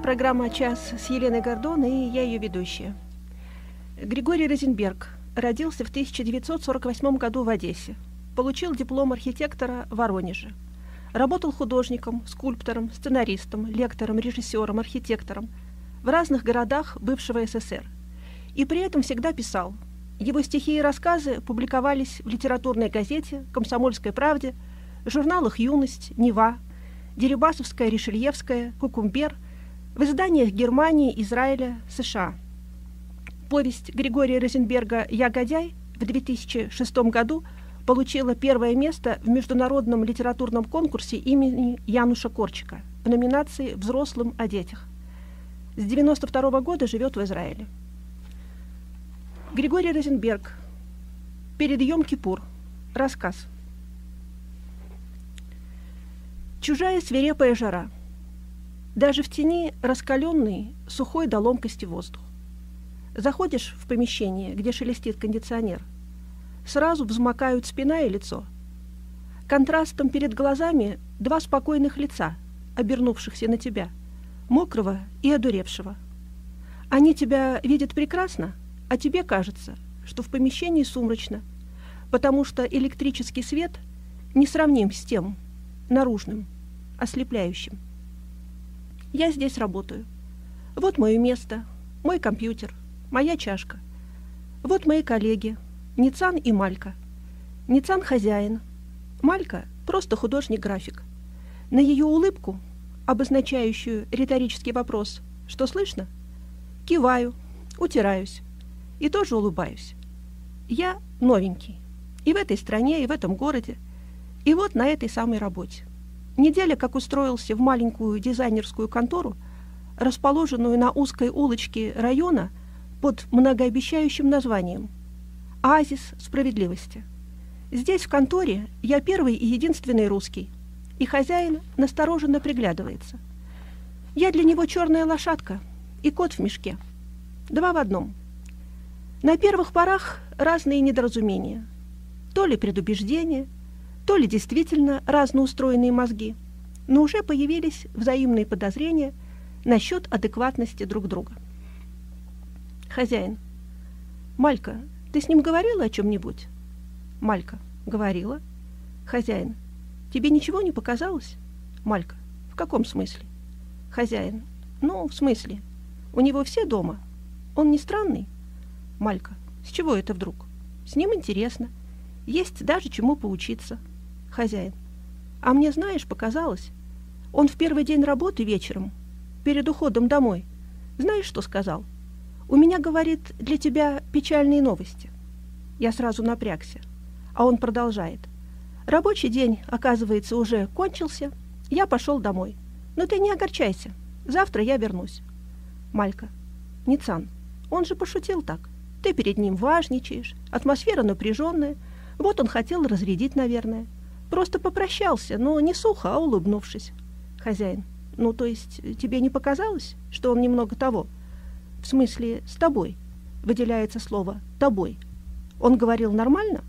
программа «Час» с Еленой Гордон, и я ее ведущая. Григорий Розенберг родился в 1948 году в Одессе. Получил диплом архитектора в Воронеже. Работал художником, скульптором, сценаристом, лектором, режиссером, архитектором в разных городах бывшего СССР. И при этом всегда писал. Его стихи и рассказы публиковались в литературной газете «Комсомольской правде», в журналах «Юность», «Нева», «Дерибасовская», «Ришельевская», «Кукумбер», в изданиях Германии, Израиля, США. Повесть Григория Розенберга «Я Годяй» в 2006 году получила первое место в международном литературном конкурсе имени Януша Корчика в номинации «Взрослым о детях». С 1992 года живет в Израиле. Григорий Розенберг. Перед Йом-Кипур. Рассказ. Чужая свирепая жара. Даже в тени раскаленный, сухой до ломкости воздух. Заходишь в помещение, где шелестит кондиционер. Сразу взмокают спина и лицо. Контрастом перед глазами два спокойных лица, обернувшихся на тебя, мокрого и одуревшего. Они тебя видят прекрасно, а тебе кажется, что в помещении сумрачно, потому что электрический свет не сравним с тем, наружным, ослепляющим. Я здесь работаю. Вот мое место, мой компьютер, моя чашка. Вот мои коллеги, Ницан и Малька. Ницан хозяин, Малька просто художник-график. На ее улыбку, обозначающую риторический вопрос «Что слышно?», киваю, утираюсь и тоже улыбаюсь. Я новенький. И в этой стране, и в этом городе, и вот на этой самой работе. Неделя, как устроился в маленькую дизайнерскую контору, расположенную на узкой улочке района под многообещающим названием «Оазис справедливости». Здесь, в конторе, я первый и единственный русский, и хозяин настороженно приглядывается. Я для него черная лошадка и кот в мешке. Два в одном. На первых порах разные недоразумения. То ли предубеждения, то ли действительно разноустроенные мозги, но уже появились взаимные подозрения насчет адекватности друг друга. Хозяин. Малька, ты с ним говорила о чем-нибудь? Малька. Говорила. Хозяин. Тебе ничего не показалось? Малька. В каком смысле? Хозяин. Ну, в смысле. У него все дома. Он не странный? Малька. С чего это вдруг? С ним интересно. Есть даже чему поучиться. Хозяин. А мне, знаешь, показалось, он в первый день работы вечером, перед уходом домой, знаешь, что сказал? У меня, говорит, для тебя печальные новости. Я сразу напрягся. А он продолжает. Рабочий день, оказывается, уже кончился. Я пошел домой. Но ты не огорчайся. Завтра я вернусь. Малька. Ницан, он же пошутил так. Ты перед ним важничаешь, атмосфера напряженная. Вот он хотел разрядить, наверное. Просто попрощался, но не сухо, а улыбнувшись. Хозяин. Ну, то есть тебе не показалось, что он немного того? В смысле, с тобой. Выделяется слово «тобой». Он говорил нормально?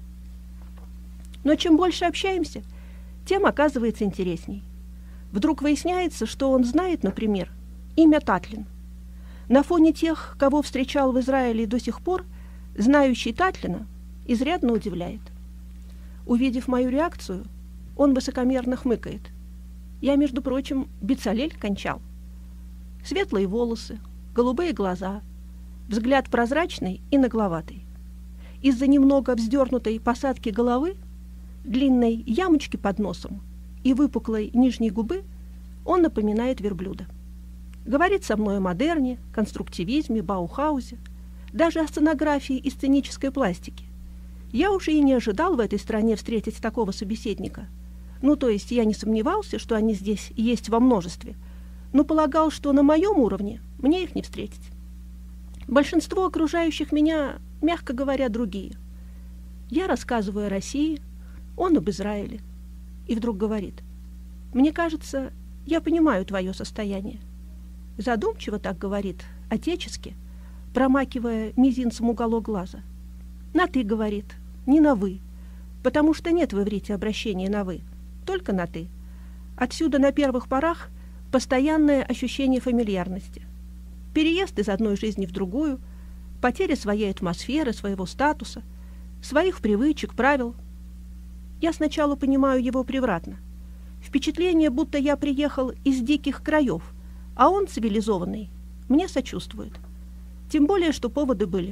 Но чем больше общаемся, тем оказывается интересней. Вдруг выясняется, что он знает, например, имя Татлин. На фоне тех, кого встречал в Израиле до сих пор, знающий Татлина изрядно удивляет. Увидев мою реакцию, он высокомерно хмыкает. Я, между прочим, Бецалель кончал. Светлые волосы, голубые глаза, взгляд прозрачный и нагловатый. Из-за немного вздернутой посадки головы, длинной ямочки под носом и выпуклой нижней губы он напоминает верблюда. Говорит со мной о модерне, конструктивизме, Баухаузе, даже о сценографии и сценической пластике. Я уже и не ожидал в этой стране встретить такого собеседника. Ну, то есть я не сомневался, что они здесь есть во множестве, но полагал, что на моем уровне мне их не встретить. Большинство окружающих меня, мягко говоря, другие. Я рассказываю о России, он об Израиле. И вдруг говорит: «Мне кажется, я понимаю твое состояние». Задумчиво так говорит, отечески, промакивая мизинцем уголок глаза. «На «ты», — говорит, — не на «вы», потому что нет в иврите обращения на «вы», только на «ты». Отсюда на первых порах постоянное ощущение фамильярности. Переезд из одной жизни в другую, потеря своей атмосферы, своего статуса, своих привычек, правил. Я сначала понимаю его превратно. Впечатление, будто я приехал из диких краев, а он, цивилизованный, мне сочувствует. Тем более, что поводы были.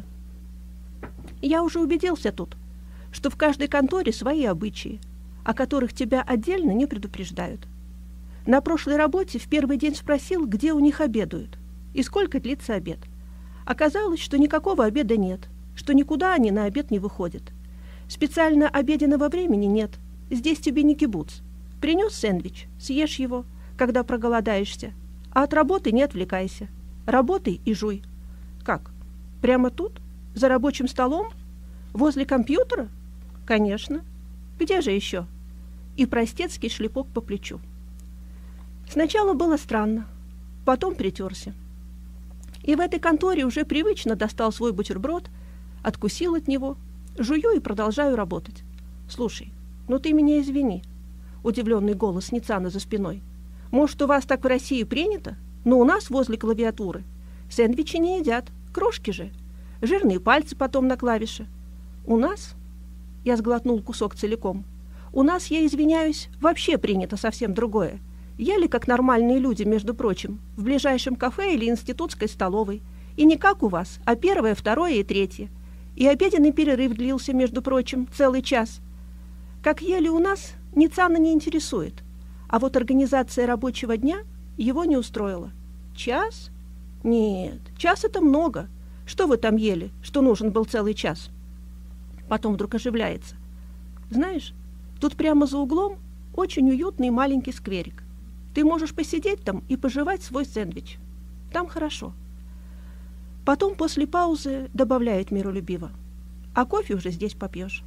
Я уже убедился тут, что в каждой конторе свои обычаи, о которых тебя отдельно не предупреждают. На прошлой работе в первый день спросил, где у них обедают и сколько длится обед. Оказалось, что никакого обеда нет, что никуда они на обед не выходят. Специально обеденного времени нет, здесь тебе не кибуц. Принес сэндвич, съешь его, когда проголодаешься, а от работы не отвлекайся. Работай и жуй. Как? Прямо тут? За рабочим столом? Возле компьютера? Конечно. Где же еще? И простецкий шлепок по плечу. Сначала было странно, потом притерся. И в этой конторе уже привычно достал свой бутерброд, откусил от него, жую и продолжаю работать. Слушай, ну ты меня извини. Удивленный голос Ницана за спиной. Может, у вас так в России принято? Но у нас возле клавиатуры сэндвичи не едят, крошки же. Жирные пальцы потом на клавише. У нас, я сглотнул кусок целиком, у нас, я извиняюсь, вообще принято совсем другое. Ели как нормальные люди, между прочим, в ближайшем кафе или институтской столовой. И не как у вас, а первое, второе и третье. И обеденный перерыв длился, между прочим, целый час. Как ели у нас, Ницана не интересует. А вот организация рабочего дня его не устроила. Час? Нет, час это много. Что вы там ели, что нужен был целый час? Потом вдруг оживляется. Знаешь, тут прямо за углом очень уютный маленький скверик. Ты можешь посидеть там и пожевать свой сэндвич. Там хорошо. Потом после паузы добавляет миролюбиво. А кофе уже здесь попьешь.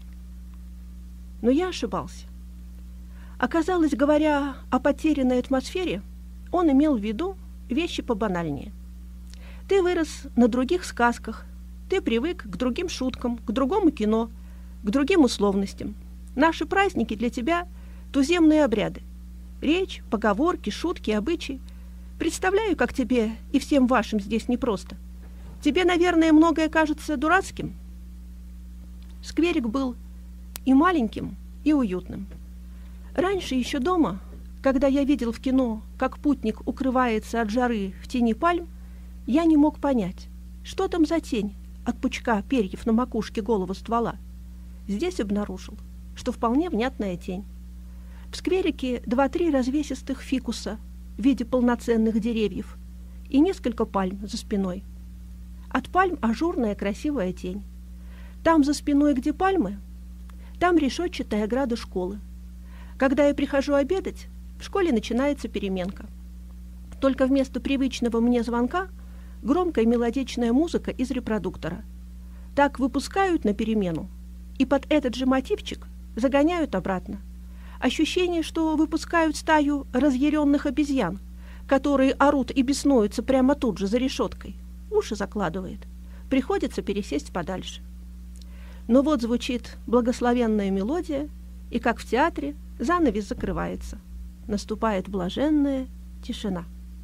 Но я ошибался. Оказалось, говоря о потерянной атмосфере, он имел в виду вещи побанальнее. Ты вырос на других сказках, ты привык к другим шуткам, к другому кино, к другим условностям. Наши праздники для тебя – туземные обряды. Речь, поговорки, шутки, обычаи. Представляю, как тебе и всем вашим здесь непросто. Тебе, наверное, многое кажется дурацким. Скверик был и маленьким, и уютным. Раньше еще дома, когда я видел в кино, как путник укрывается от жары в тени пальм, я не мог понять, что там за тень от пучка перьев на макушке голого ствола. Здесь обнаружил, что вполне внятная тень. В скверике 2-3 развесистых фикуса в виде полноценных деревьев и несколько пальм за спиной. От пальм ажурная красивая тень. Там за спиной, где пальмы, там решетчатая ограда школы. Когда я прихожу обедать, в школе начинается переменка. Только вместо привычного мне звонка громкая мелодичная музыка из репродуктора. Так выпускают на перемену, и под этот же мотивчик загоняют обратно. Ощущение, что выпускают стаю разъяренных обезьян, которые орут и беснуются прямо тут же за решеткой. Уши закладывает. Приходится пересесть подальше. Но вот звучит благословенная мелодия, и, как в театре, занавес закрывается. Наступает блаженная тишина.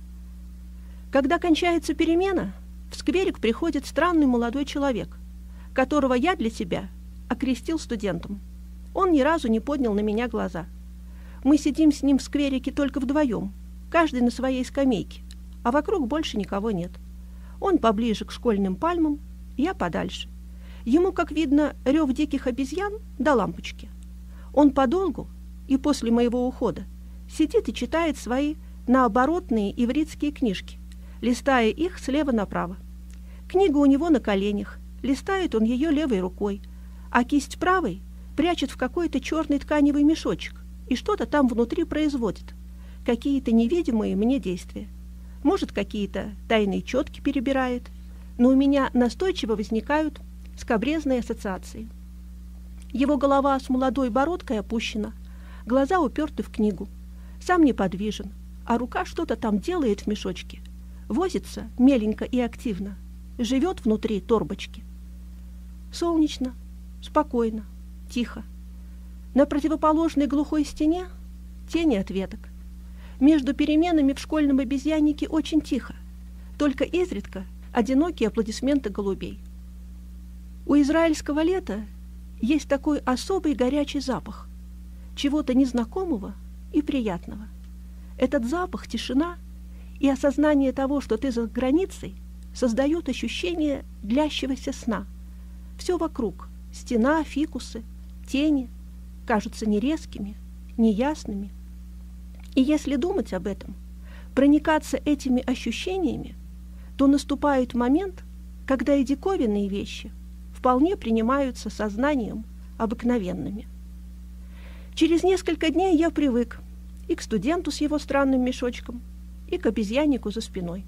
Когда кончается перемена, в скверик приходит странный молодой человек, которого я для себя окрестил студентом. Он ни разу не поднял на меня глаза. Мы сидим с ним в скверике только вдвоем, каждый на своей скамейке, а вокруг больше никого нет. Он поближе к школьным пальмам, я подальше. Ему, как видно, рев диких обезьян до лампочки. Он подолгу и после моего ухода сидит и читает свои наоборотные ивритские книжки, листая их слева направо. Книга у него на коленях, листает он ее левой рукой, а кисть правой прячет в какой-то черный тканевый мешочек и что-то там внутри производит, какие-то невидимые мне действия. Может, какие-то тайные четки перебирает, но у меня настойчиво возникают скабрезные ассоциации. Его голова с молодой бородкой опущена, глаза уперты в книгу, сам неподвижен, а рука что-то там делает в мешочке, возится меленько и активно, живет внутри торбочки. Солнечно, спокойно, тихо. На противоположной глухой стене тени от веток. Между переменами в школьном обезьяннике очень тихо, только изредка одинокие аплодисменты голубей. У израильского лета есть такой особый горячий запах, чего-то незнакомого и приятного. Этот запах, тишина и осознание того, что ты за границей, создает ощущение длящегося сна. Все вокруг — стена, фикусы, тени — кажутся нерезкими, неясными. И если думать об этом, проникаться этими ощущениями, то наступает момент, когда и диковинные вещи вполне принимаются сознанием обыкновенными. Через несколько дней я привык и к студенту с его странным мешочком, и к обезьяннику за спиной.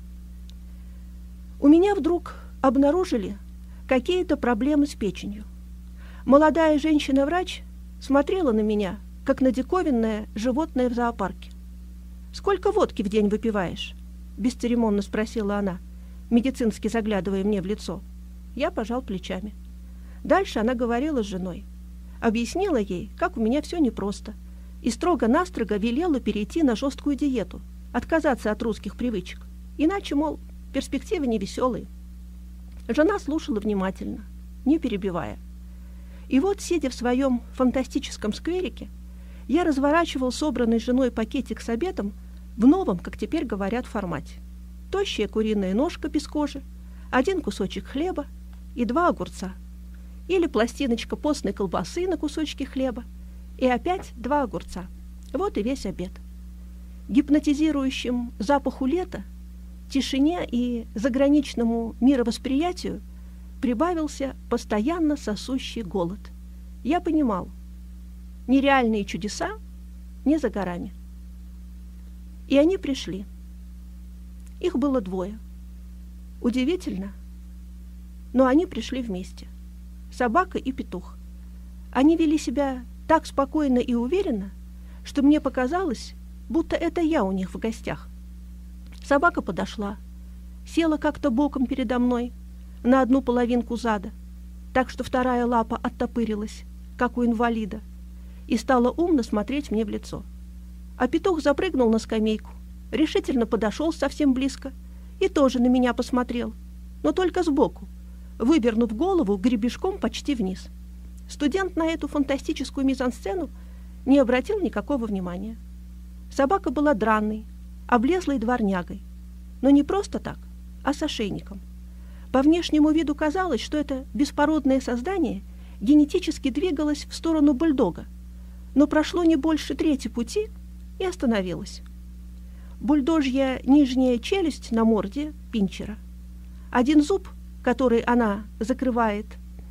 У меня вдруг обнаружили какие-то проблемы с печенью. Молодая женщина-врач смотрела на меня, как на диковинное животное в зоопарке. «Сколько водки в день выпиваешь?» — бесцеремонно спросила она, медицински заглядывая мне в лицо. Я пожал плечами. Дальше она говорила с женой. Объяснила ей, как у меня все непросто, и строго-настрого велела перейти на жесткую диету, отказаться от русских привычек. Иначе, мол, перспективы невеселые. Жена слушала внимательно, не перебивая. И вот, сидя в своем фантастическом скверике, я разворачивал собранный женой пакетик с обедом в новом, как теперь говорят, формате. Тощая куриная ножка без кожи, 1 кусочек хлеба и 2 огурца. Или пластиночка постной колбасы на кусочке хлеба и опять 2 огурца. Вот и весь обед. Гипнотизирующим запаху лета, тишине и заграничному мировосприятию прибавился постоянно сосущий голод. Я понимал, нереальные чудеса не за горами. И они пришли. Их было 2. Удивительно, но они пришли вместе. Собака и петух. Они вели себя так спокойно и уверенно, что мне показалось, будто это я у них в гостях. Собака подошла, села как-то боком передо мной, на одну половинку зада, так что 2 лапа оттопырилась, как у инвалида, и стала умно смотреть мне в лицо. А петух запрыгнул на скамейку, решительно подошел совсем близко и тоже на меня посмотрел, но только сбоку, вывернув голову гребешком почти вниз. Студент на эту фантастическую мизансцену не обратил никакого внимания. Собака была драной, облезлой дворнягой, но не просто так, а с ошейником. По внешнему виду казалось, что это беспородное создание генетически двигалось в сторону бульдога, но прошло не больше 1/3 пути и остановилось. Бульдожья нижняя челюсть на морде пинчера. 1 зуб, который она закрывает,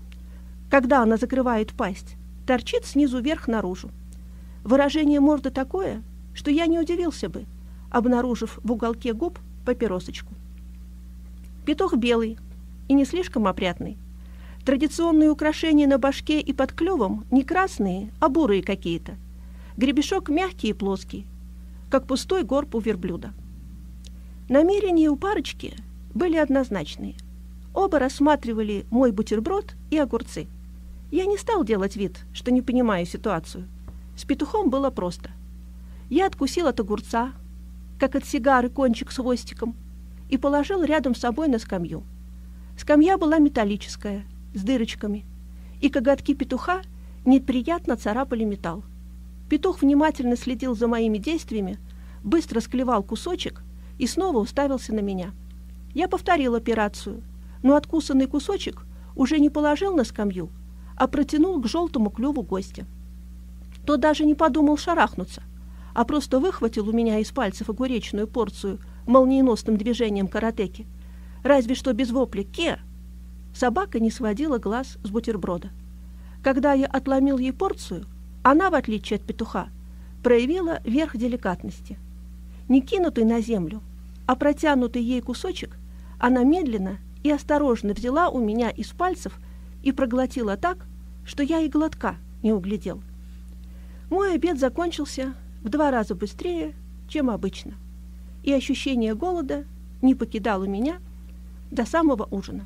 когда она закрывает пасть, торчит снизу вверх наружу. Выражение морды такое, что я не удивился бы, обнаружив в уголке губ папиросочку. Петух белый и не слишком опрятный. Традиционные украшения на башке и под клювом не красные, а бурые какие-то. Гребешок мягкий и плоский, как пустой горб у верблюда. Намерения у парочки были однозначные. Оба рассматривали мой бутерброд и огурцы. Я не стал делать вид, что не понимаю ситуацию. С петухом было просто. Я откусил от огурца, как от сигары кончик с хвостиком, и положил рядом с собой на скамью. Скамья была металлическая, с дырочками, и коготки петуха неприятно царапали металл. Петух внимательно следил за моими действиями, быстро склевал кусочек и снова уставился на меня. Я повторил операцию, но откусанный кусочек уже не положил на скамью, а протянул к желтому клюву гостя. Тот даже не подумал шарахнуться, а просто выхватил у меня из пальцев огуречную порцию молниеносным движением каратеки, разве что без вопля «Ке!». Собака не сводила глаз с бутерброда. Когда я отломил ей порцию, она, в отличие от петуха, проявила верх деликатности. Не кинутый на землю, а протянутый ей кусочек она медленно и осторожно взяла у меня из пальцев и проглотила так, что я и глотка не углядел. Мой обед закончился в 2 раза быстрее, чем обычно, и ощущение голода не покидало меня до самого ужина.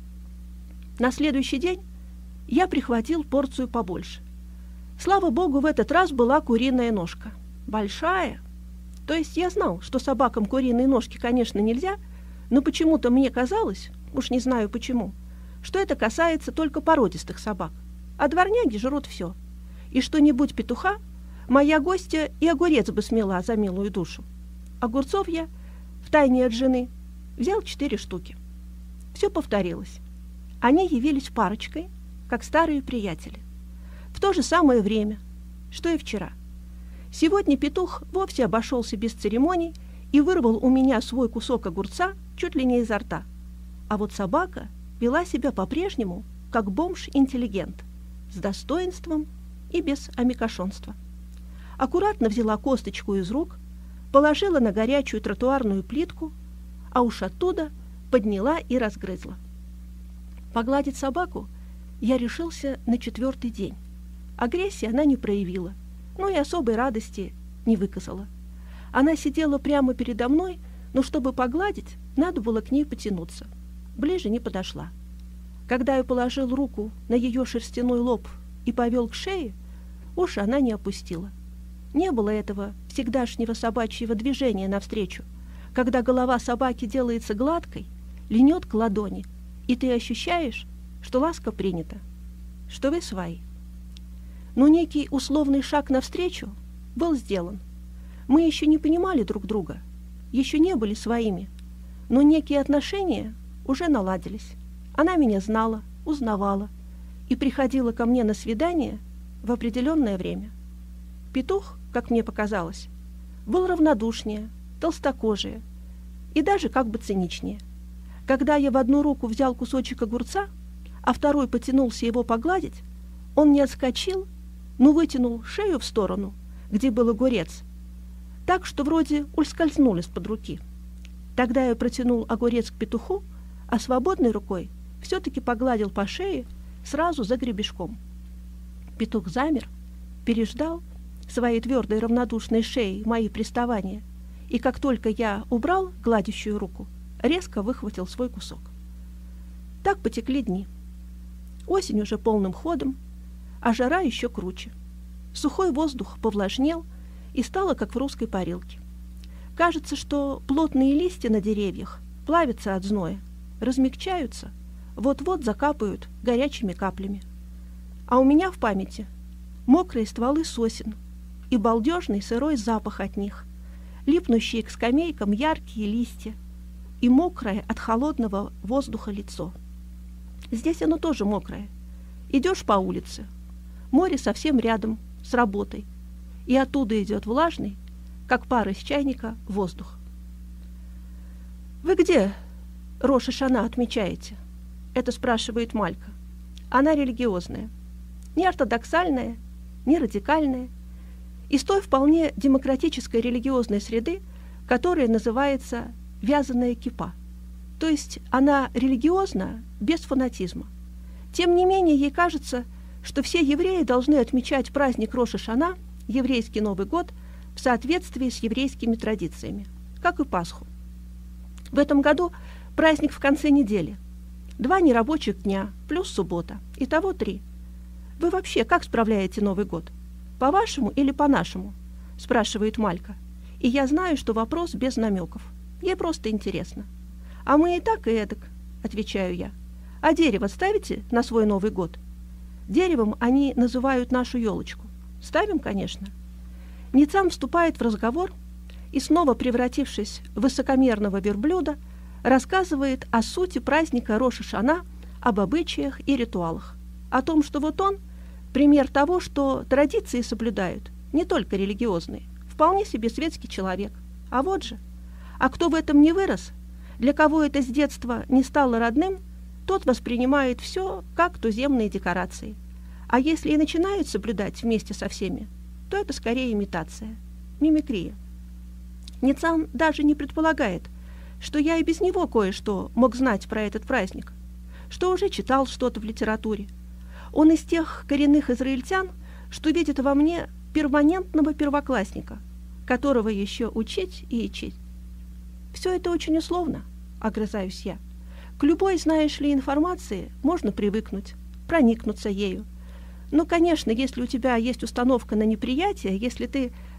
На следующий день я прихватил порцию побольше. Слава богу, в этот раз была куриная ножка. Большая, То есть я знал, что собакам куриные ножки, конечно, нельзя, но почему-то мне казалось, уж не знаю почему, что это касается только породистых собак, а дворняги жрут все. И что-нибудь петуха моя гостья и огурец бы смела за милую душу. Огурцов я, втайне от жены, взял 4 штуки. Все повторилось. Они явились парочкой, как старые приятели. В то же самое время, что и вчера. Сегодня петух вовсе обошелся без церемоний и вырвал у меня свой кусок огурца чуть ли не изо рта. А вот собака вела себя по-прежнему, как бомж-интеллигент, с достоинством и без амикошонства. Аккуратно взяла косточку из рук, положила на горячую тротуарную плитку, а уж оттуда подняла и разгрызла. Погладить собаку я решился на 4-й день. Агрессии она не проявила, но и особой радости не выказала. Она сидела прямо передо мной, но чтобы погладить, надо было к ней потянуться. Ближе не подошла. Когда я положил руку на ее шерстяной лоб и повел к шее, уши она не опустила. Не было этого всегдашнего собачьего движения навстречу, когда голова собаки делается гладкой, льнет к ладони, и ты ощущаешь, что ласка принята, что вы свои. Но некий условный шаг навстречу был сделан. Мы еще не понимали друг друга, еще не были своими, но некие отношения уже наладились. Она меня знала, узнавала и приходила ко мне на свидание в определенное время. Петух, как мне показалось, был равнодушнее, толстокожее и даже как бы циничнее. Когда я в одну руку взял кусочек огурца, а второй потянулся его погладить, он не отскочил, но вытянул шею в сторону, где был огурец, так что вроде ускользнул из-под руки. Тогда я протянул огурец к петуху, а свободной рукой все-таки погладил по шее сразу за гребешком. Петух замер, переждал своей твердой равнодушной шеей мои приставания, и как только я убрал гладящую руку, резко выхватил свой кусок. Так потекли дни. Осень уже полным ходом, а жара еще круче. Сухой воздух повлажнел и стало, как в русской парилке. Кажется, что плотные листья на деревьях плавятся от зноя, размягчаются, вот-вот закапают горячими каплями. А у меня в памяти мокрые стволы сосен и балдежный сырой запах от них, липнущие к скамейкам яркие листья и мокрое от холодного воздуха лицо. Здесь оно тоже мокрое. Идешь по улице, море совсем рядом с работой, и оттуда идет влажный, как пар из чайника, воздух. «Вы где Рош ха-Шана отмечаете?» — это спрашивает Малька. Она религиозная, не ортодоксальная, не радикальная, из той вполне демократической религиозной среды, которая называется «вязаная кипа». То есть она религиозна без фанатизма. Тем не менее, ей кажется, что все евреи должны отмечать праздник Рош ха-Шана, еврейский Новый год, в соответствии с еврейскими традициями, как и Пасху. В этом году праздник в конце недели. 2 нерабочих дня, плюс суббота. Итого 3. Вы вообще как справляете Новый год? По-вашему или по-нашему? Спрашивает Малька. И я знаю, что вопрос без намеков. Ей просто интересно. А мы и так, и эдак, отвечаю я. А дерево ставите на свой Новый год? Деревом они называют нашу елочку. Ставим, конечно. Ницам вступает в разговор и, снова превратившись в высокомерного верблюда, рассказывает о сути праздника Рош ха-Шана, об обычаях и ритуалах, о том, что вот он – пример того, что традиции соблюдают не только религиозные, вполне себе светский человек. А вот же, а кто в этом не вырос, для кого это с детства не стало родным, тот воспринимает все как туземные декорации. А если и начинают соблюдать вместе со всеми, то это скорее имитация, мимикрия. Ницам даже не предполагает, что я и без него кое-что мог знать про этот праздник, что уже читал что-то в литературе. Он из тех коренных израильтян, что видит во мне перманентного первоклассника, которого еще учить и учить. Все это очень условно, огрызаюсь я. К любой, знаешь ли, информации можно привыкнуть, проникнуться ею. Но, конечно, если у тебя есть установка на неприятие, если ты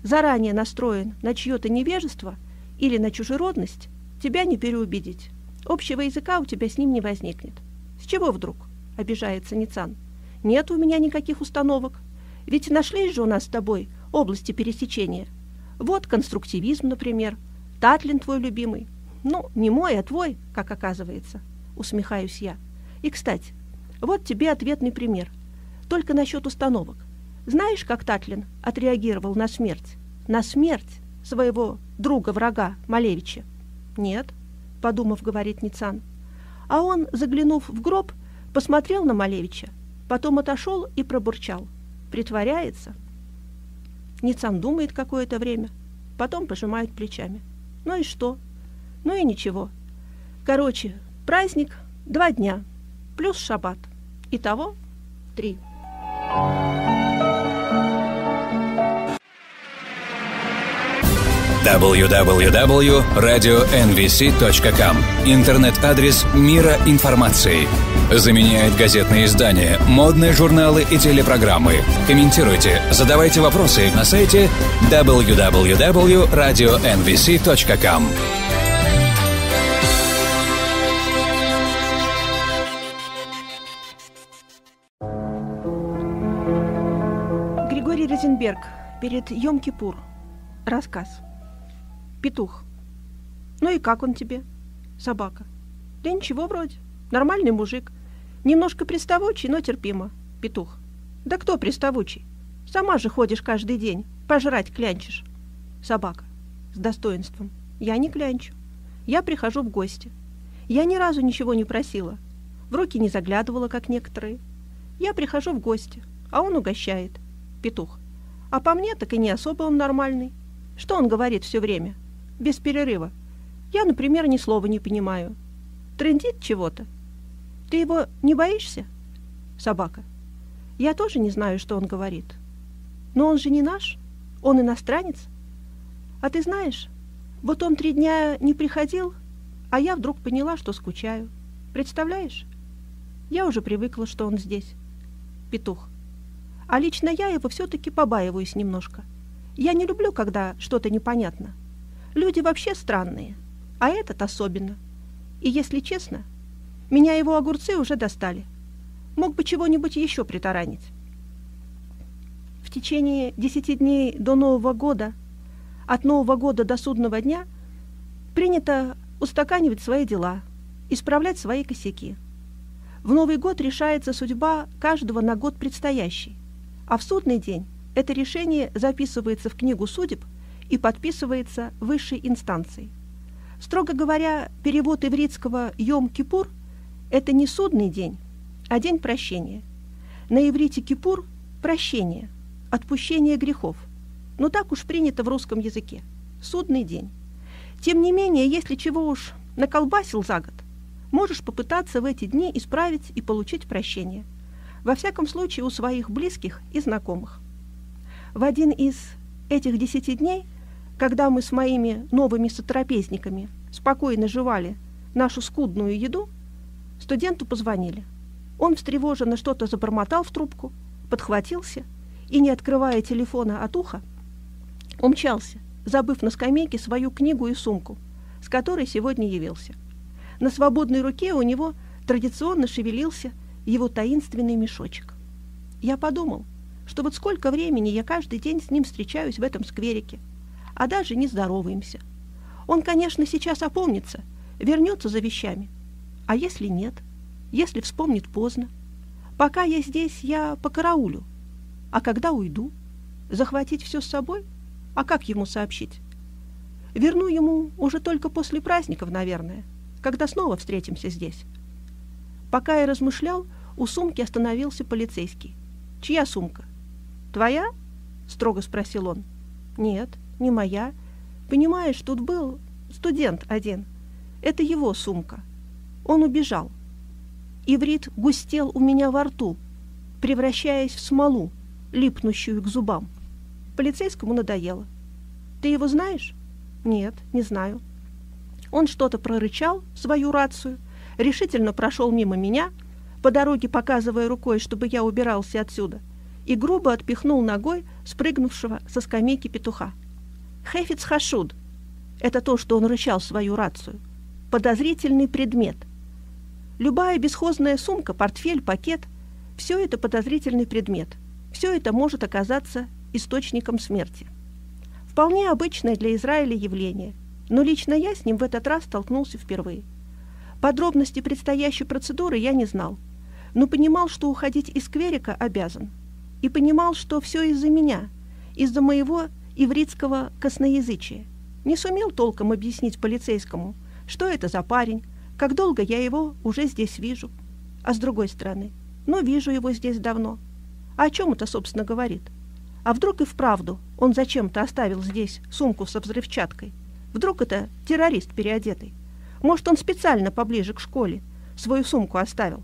заранее настроен на чье-то невежество или на чужеродность, тебя не переубедить. Общего языка у тебя с ним не возникнет. С чего вдруг? Обижается Ницан. Нет у меня никаких установок. Ведь нашлись же у нас с тобой области пересечения. Вот конструктивизм, например. Татлин твой любимый. Ну, не мой, а твой, как оказывается. Усмехаюсь я. И, кстати, вот тебе ответный пример. Только насчет установок. Знаешь, как Татлин отреагировал на смерть? На смерть своего друга-врага Малевича? Нет, подумав, говорит Ницан. А он, заглянув в гроб, посмотрел на Малевича, потом отошел и пробурчал. Притворяется. Ницан думает какое-то время, потом пожимает плечами. Ну и что? Ну и ничего. Короче, праздник 2 дня, плюс шаббат. Итого 3. www.radionvc.com. Интернет-адрес мира информации. Заменяет газетные издания, модные журналы и телепрограммы. Комментируйте, задавайте вопросы на сайте www.radionvc.com. Григорий Розенберг перед Йом-Кипур. Рассказ. Петух. Ну и как он тебе? Собака. Да ничего вроде. Нормальный мужик. Немножко приставучий, но терпимо. Петух. Да кто приставучий? Сама же ходишь каждый день. Пожрать клянчишь. Собака. С достоинством. Я не клянчу. Я прихожу в гости. Я ни разу ничего не просила. В руки не заглядывала, как некоторые. Я прихожу в гости, а он угощает. Петух. А по мне так и не особо он нормальный. Что он говорит все время? Без перерыва. Я, например, ни слова не понимаю. Трындит чего-то. Ты его не боишься? Собака. Я тоже не знаю, что он говорит. Но он же не наш. Он иностранец. А ты знаешь, вот он 3 дня не приходил, а я вдруг поняла, что скучаю. Представляешь? Я уже привыкла, что он здесь. Петух. А лично я его все-таки побаиваюсь немножко. Я не люблю, когда что-то непонятно. Люди вообще странные, а этот особенно. И если честно, меня его огурцы уже достали. Мог бы чего-нибудь еще притаранить. В течение 10 дней до Нового года, от Нового года до судного дня, принято устаканивать свои дела, исправлять свои косяки. В Новый год решается судьба каждого на год предстоящий, а в судный день это решение записывается в книгу судеб и подписывается высшей инстанцией. Строго говоря, перевод ивритского «Йом-Кипур» – это не судный день, а день прощения. На иврите «Кипур» – прощение, отпущение грехов. Но так уж принято в русском языке – судный день. Тем не менее, если чего уж наколбасил за год, можешь попытаться в эти дни исправить и получить прощение. Во всяком случае, у своих близких и знакомых. В один из этих 10 дней, когда мы с моими новыми сотрапезниками спокойно жевали нашу скудную еду, студенту позвонили. Он встревоженно что-то забормотал в трубку, подхватился и, не открывая телефона от уха, умчался, забыв на скамейке свою книгу и сумку, с которой сегодня явился. На свободной руке у него традиционно шевелился его таинственный мешочек. Я подумал, что вот сколько времени я каждый день с ним встречаюсь в этом скверике, а даже не здороваемся. Он, конечно, сейчас опомнится, вернется за вещами. А если нет? Если вспомнит поздно? Пока я здесь, я покараулю. А когда уйду? Захватить все с собой? А как ему сообщить? Верну ему уже только после праздников, наверное, когда снова встретимся здесь. Пока я размышлял, у сумки остановился полицейский. «Чья сумка?» «Твоя?» — строго спросил он. «Нет, не моя. Понимаешь, тут был студент один. Это его сумка. Он убежал. Иврит густел у меня во рту, превращаясь в смолу, липнущую к зубам. Полицейскому надоело. Ты его знаешь?» «Нет, не знаю». Он что-то прорычал в свою рацию, решительно прошел мимо меня, по дороге показывая рукой, чтобы я убирался отсюда, и грубо отпихнул ногой спрыгнувшего со скамейки петуха. «Хефиц хашуд» — это то, что он рычал в свою рацию. Подозрительный предмет. Любая бесхозная сумка, портфель, пакет — все это подозрительный предмет. Все это может оказаться источником смерти. Вполне обычное для Израиля явление, но лично я с ним в этот раз столкнулся впервые. Подробности предстоящей процедуры я не знал, но понимал, что уходить из скверика обязан. И понимал, что все из-за меня, из-за моего ивритского косноязычия. Не сумел толком объяснить полицейскому, что это за парень, как долго я его уже здесь вижу. А с другой стороны, вижу его здесь давно. А о чем это, собственно, говорит? А вдруг и вправду он зачем-то оставил здесь сумку со взрывчаткой? Вдруг это террорист переодетый? Может, он специально поближе к школе свою сумку оставил?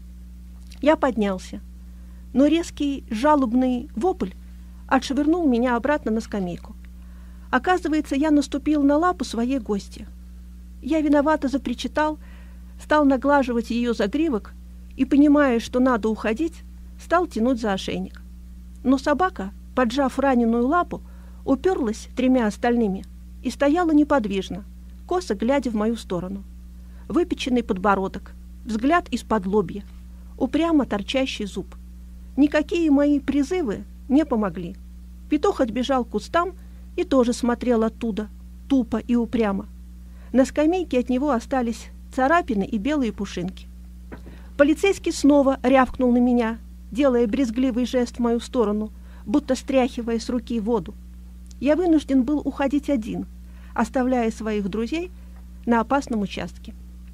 Я поднялся, но резкий жалобный вопль отшвырнул меня обратно на скамейку. Оказывается, я наступил на лапу своей гости. Я виновато запричитал, стал наглаживать ее загривок и, понимая, что надо уходить, стал тянуть за ошейник. Но собака, поджав раненую лапу, уперлась 3 остальными и стояла неподвижно, косо глядя в мою сторону. Выпеченный подбородок, взгляд из-под лобья, упрямо торчащий зуб. Никакие мои призывы не помогли. Петух отбежал к кустам и тоже смотрел оттуда, тупо и упрямо. На скамейке от него остались царапины и белые пушинки. Полицейский снова рявкнул на меня, делая брезгливый жест в мою сторону, будто стряхивая с руки воду. Я вынужден был уходить один, оставляя своих друзей на опасном участке.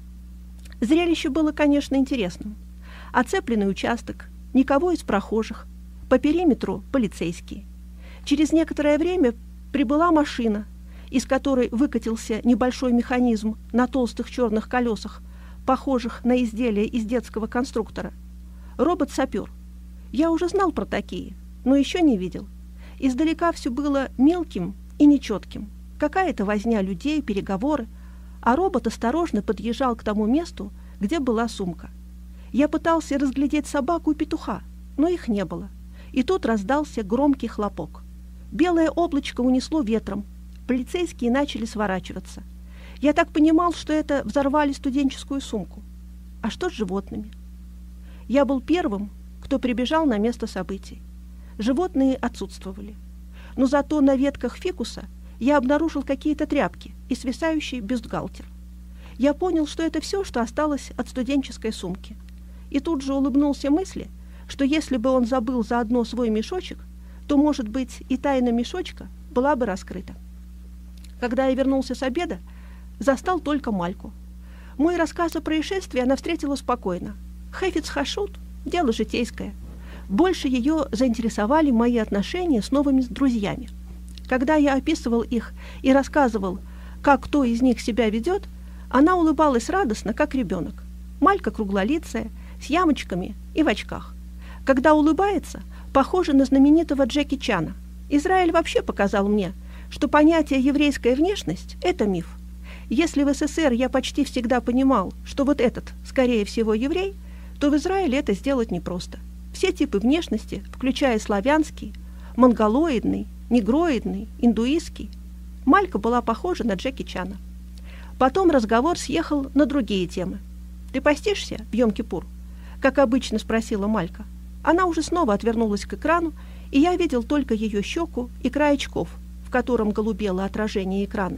Зрелище было, конечно, интересным. Оцепленный участок, никого из прохожих, по периметру полицейские. Через некоторое время прибыла машина, из которой выкатился небольшой механизм на толстых черных колесах, похожих на изделия из детского конструктора. Робот-сапер. Я уже знал про такие, но еще не видел. Издалека все было мелким и нечетким. Какая-то возня людей, переговоры, а робот осторожно подъезжал к тому месту, где была сумка. Я пытался разглядеть собаку и петуха, но их не было. И тут раздался громкий хлопок. Белое облачко унесло ветром. Полицейские начали сворачиваться. Я так понимал, что это взорвали студенческую сумку. А что с животными? Я был первым, кто прибежал на место событий. Животные отсутствовали. Но зато на ветках фикуса я обнаружил какие-то тряпки и свисающий бюстгальтер. Я понял, что это все, что осталось от студенческой сумки. И тут же улыбнулся мысли, что если бы он забыл заодно свой мешочек, то, может быть, и тайна мешочка была бы раскрыта. Когда я вернулся с обеда, застал только Мальку. Мой рассказ о происшествии она встретила спокойно. Хефиц хашуд – дело житейское. Больше ее заинтересовали мои отношения с новыми друзьями. Когда я описывал их и рассказывал, как кто из них себя ведет, она улыбалась радостно, как ребенок. Малька круглолицая, с ямочками и в очках. Когда улыбается, похожа на знаменитого Джеки Чана. Израиль вообще показал мне, что понятие «еврейская внешность» – это миф. Если в СССР я почти всегда понимал, что вот этот, скорее всего, еврей, то в Израиле это сделать непросто. Все типы внешности, включая славянский, монголоидный, негроидный, индуистский. Малька была похожа на Джеки Чана. Потом разговор съехал на другие темы. «Ты постишься в Йом-Кипур?» – как обычно спросила Малька. Она уже снова отвернулась к экрану, и я видел только ее щеку и край очков, в котором голубело отражение экрана.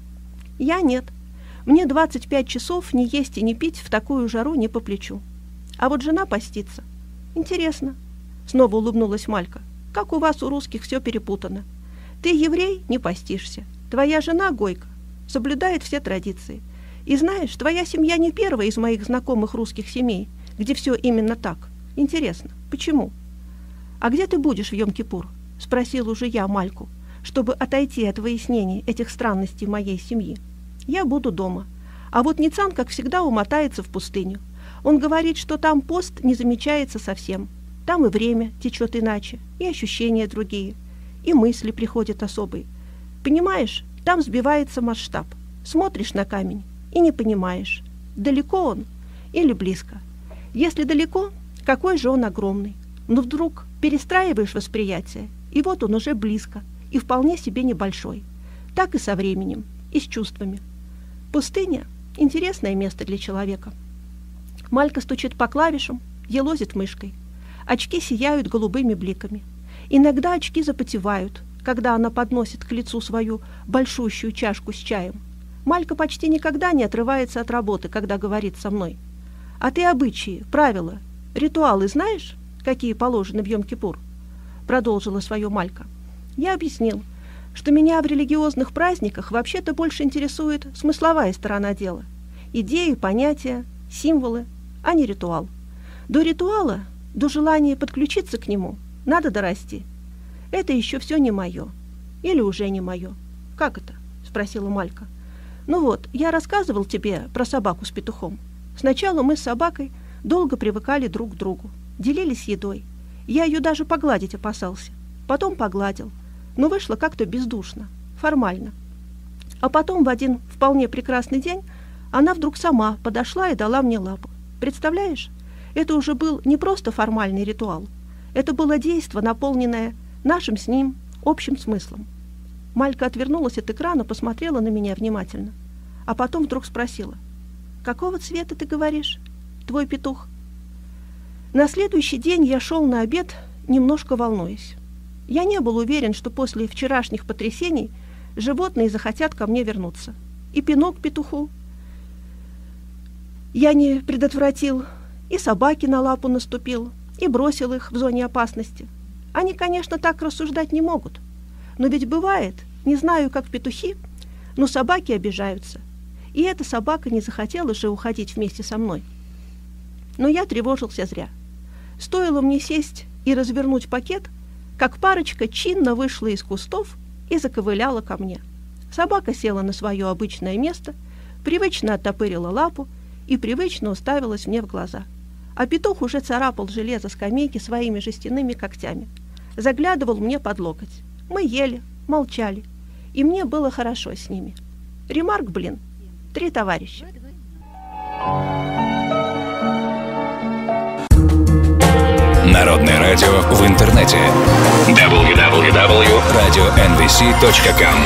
Я нет. Мне 25 часов не есть и не пить в такую жару не по плечу. А вот жена постится. Интересно. Снова улыбнулась Малька. Как у вас, у русских, все перепутано. Ты еврей, не постишься. Твоя жена, гойка, соблюдает все традиции. И знаешь, твоя семья не первая из моих знакомых русских семей, где все именно так. Интересно, почему? А где ты будешь в Йом-Кипур? Спросил уже я Мальку, чтобы отойти от выяснений этих странностей моей семьи. Я буду дома. А вот Ницан, как всегда, умотается в пустыню. Он говорит, что там пост не замечается совсем. Там и время течет иначе, и ощущения другие, и мысли приходят особые. Понимаешь, там сбивается масштаб. Смотришь на камень и не понимаешь, далеко он или близко. Если далеко, какой же он огромный. Но вдруг перестраиваешь восприятие, и вот он уже близко, и вполне себе небольшой. Так и со временем, и с чувствами. Пустыня – интересное место для человека. Малька стучит по клавишам, елозит мышкой. Очки сияют голубыми бликами. Иногда очки запотевают, когда она подносит к лицу свою большущую чашку с чаем. Малька почти никогда не отрывается от работы, когда говорит со мной. «А ты обычаи, правила, ритуалы знаешь, какие положены в Йом-Кипур?» Продолжила свое Малька. Я объяснил, что меня в религиозных праздниках вообще-то больше интересует смысловая сторона дела. Идеи, понятия, символы, а не ритуал. До ритуала, до желания подключиться к нему, надо дорасти. Это еще все не мое. Или уже не мое. «Как это?» – спросила Малька. «Ну вот, я рассказывал тебе про собаку с петухом. Сначала мы с собакой долго привыкали друг к другу, делились едой. Я ее даже погладить опасался. Потом погладил. Но вышло как-то бездушно, формально. А потом в один вполне прекрасный день она вдруг сама подошла и дала мне лапу. Представляешь, это уже был не просто формальный ритуал. Это было действо, наполненное нашим с ним общим смыслом». Малька отвернулась от экрана, посмотрела на меня внимательно. А потом вдруг спросила: «Какого цвета, ты говоришь, твой петух?» На следующий день я шел на обед, немножко волнуясь. Я не был уверен, что после вчерашних потрясений животные захотят ко мне вернуться. И пинок петуху я не предотвратил, и собаке на лапу наступил, и бросил их в зоне опасности. Они, конечно, так рассуждать не могут. Но ведь бывает, не знаю, как петухи, но собаки обижаются. И эта собака не захотела же уходить вместе со мной. Но я тревожился зря. Стоило мне сесть и развернуть пакет, как парочка чинно вышла из кустов и заковыляла ко мне. Собака села на свое обычное место, привычно оттопырила лапу и привычно уставилась мне в глаза. А петух уже царапал железо скамейки своими жестяными когтями. Заглядывал мне под локоть. Мы ели, молчали, и мне было хорошо с ними. Ремарк, блин, 3 товарища. Народное радио в интернете. www.radionvc.com.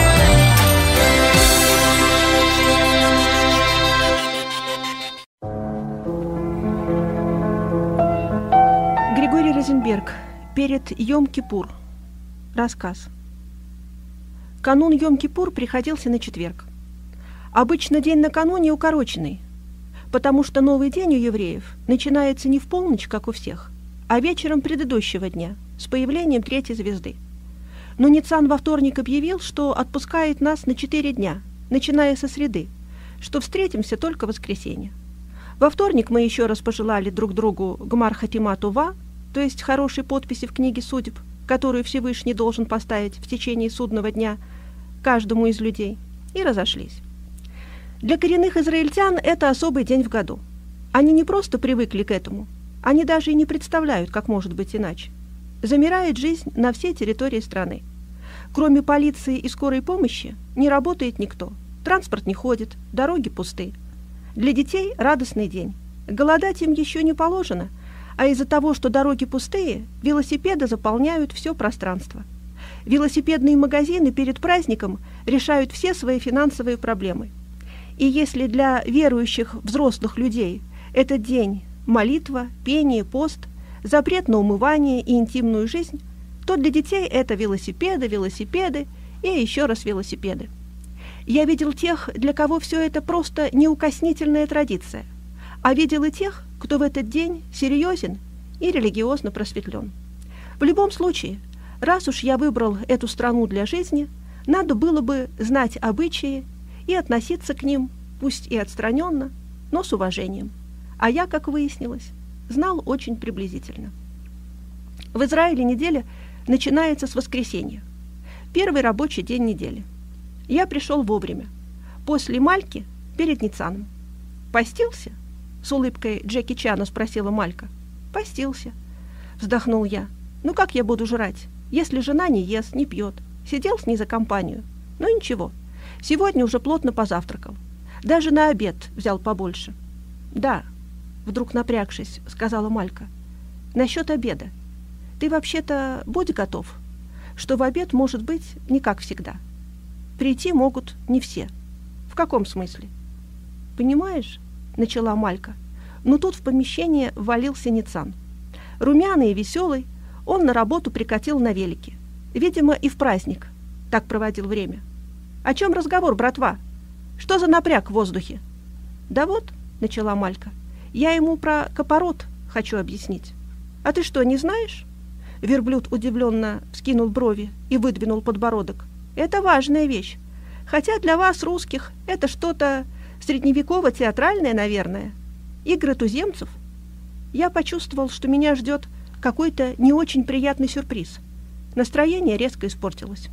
Григорий Розенберг. Перед Йом-Кипур. Рассказ. Канун Йом-Кипур приходился на четверг. Обычно день накануне укороченный, потому что новый день у евреев начинается не в полночь, как у всех, а вечером предыдущего дня, с появлением 3-й звезды. Но Ницан во вторник объявил, что отпускает нас на 4 дня, начиная со среды, что встретимся только в воскресенье. Во вторник мы еще раз пожелали друг другу Гмар Хатима Това, то есть хорошей подписи в книге судеб, которую Всевышний должен поставить в течение судного дня каждому из людей, и разошлись. Для коренных израильтян это особый день в году. Они не просто привыкли к этому, они даже и не представляют, как может быть иначе. Замирает жизнь на всей территории страны. Кроме полиции и скорой помощи не работает никто, транспорт не ходит, дороги пусты. Для детей радостный день. Голодать им еще не положено, а из-за того, что дороги пустые, велосипеды заполняют все пространство. Велосипедные магазины перед праздником решают все свои финансовые проблемы. И если для верующих взрослых людей этот день – молитва, пение, пост, запрет на умывание и интимную жизнь, то для детей это велосипеды и еще раз велосипеды. Я видел тех, для кого все это просто неукоснительная традиция, а видел и тех, кто в этот день серьезен и религиозно просветлен. В любом случае, раз уж я выбрал эту страну для жизни, надо было бы знать обычаи и относиться к ним, пусть и отстраненно, но с уважением. А я, как выяснилось, знал очень приблизительно. В Израиле неделя начинается с воскресенья, первый рабочий день недели. Я пришел вовремя, после Мальки, перед Ницаном. «Постился?» — с улыбкой Джеки Чана спросила Малька. «Постился», — вздохнул я. «Ну как я буду жрать, если жена не ест, не пьет? Сидел с ней за компанию. Ну ничего, сегодня уже плотно позавтракал. Даже на обед взял побольше». «Да», — вдруг напрягшись, сказала Малька. Насчет обеда. Ты вообще-то будь готов, что в обед может быть не как всегда. Прийти могут не все. В каком смысле? Понимаешь, начала Малька, но тут в помещение ввалился Ницан. Румяный и веселый, он на работу прикатил на велике. Видимо, и в праздник так проводил время. О чем разговор, братва? Что за напряг в воздухе? Да вот, начала Малька, я ему про копорот хочу объяснить. А ты что, не знаешь? Верблюд удивленно вскинул брови и выдвинул подбородок. Это важная вещь. Хотя для вас, русских, это что-то средневеково-театральное, наверное. Игры туземцев. Я почувствовал, что меня ждет какой-то не очень приятный сюрприз. Настроение резко испортилось.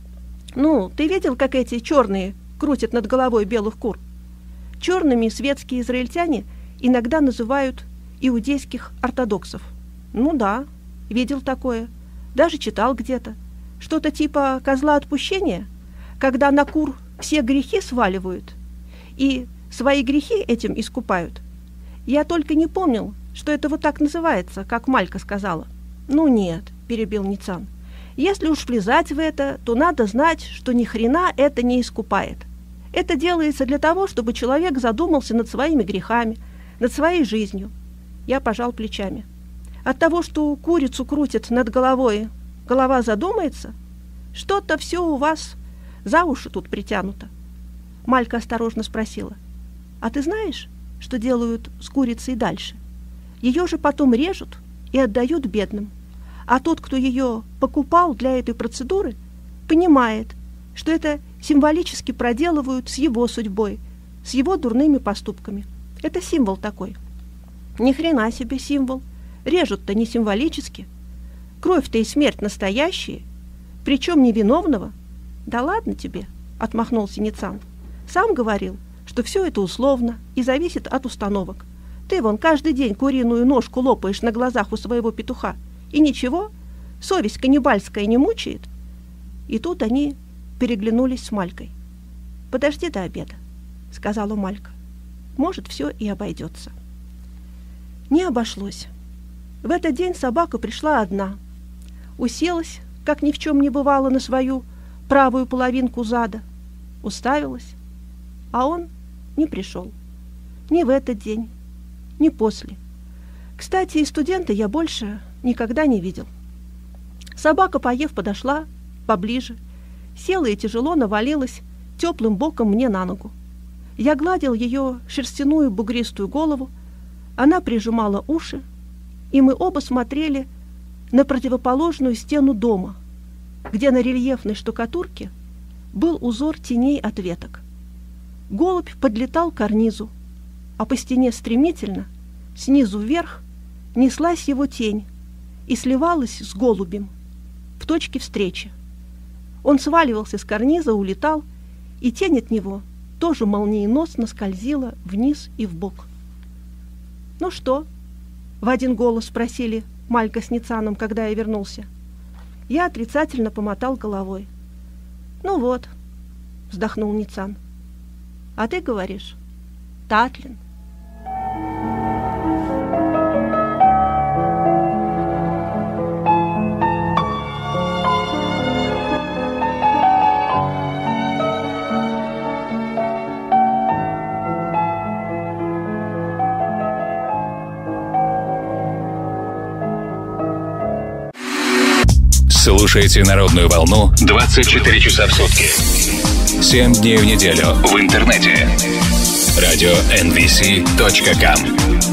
Ну, ты видел, как эти черные крутят над головой белых кур? Черными светские израильтяне иногда называют иудейских ортодоксов. Ну да, видел такое. Даже читал где-то. Что-то типа козла отпущения, когда на кур все грехи сваливают и свои грехи этим искупают. Я только не помнил, что это вот так называется, как Малька сказала. Ну нет, перебил Ницан. Если уж влезать в это, то надо знать, что ни хрена это не искупает. Это делается для того, чтобы человек задумался над своими грехами, над своей жизнью. Я пожал плечами. От того, что курицу крутят над головой, голова задумается, что-то все у вас за уши тут притянуто. Малька осторожно спросила. А ты знаешь, что делают с курицей дальше? Ее же потом режут и отдают бедным. А тот, кто ее покупал для этой процедуры, понимает, что это символически проделывают с его судьбой, с его дурными поступками. Это символ такой. Ни хрена себе символ. Режут-то не символически. Кровь-то и смерть настоящие, причем невиновного. Да ладно тебе, отмахнулся Ницан. Сам говорил, что все это условно и зависит от установок. Ты вон каждый день куриную ножку лопаешь на глазах у своего петуха. И ничего, совесть каннибальская не мучает. И тут они переглянулись с Малькой. «Подожди до обеда», — сказала Малька. «Может, все и обойдется». Не обошлось. В этот день собака пришла одна. Уселась, как ни в чем не бывало, на свою правую половинку зада. Уставилась, а он не пришел. Ни в этот день, ни после. Кстати, и студента я больше никогда не видел. Собака, поев, подошла поближе, села и тяжело навалилась теплым боком мне на ногу. Я гладил ее шерстяную бугристую голову, она прижимала уши, и мы оба смотрели на противоположную стену дома, где на рельефной штукатурке был узор теней от веток. Голубь подлетал к карнизу, а по стене стремительно, снизу вверх, неслась его тень и сливалась с голубем в точке встречи. Он сваливался с карниза, улетал, и тень от него тоже молниеносно скользила вниз и вбок. «Ну что?» — в один голос спросили Малька с Ницаном, когда я вернулся. Я отрицательно помотал головой. «Ну вот», — вздохнул Ницан. «А ты говоришь, Татлин». Слушайте «Народную волну» 24 часа в сутки. 7 дней в неделю в интернете. Radio NVC.com.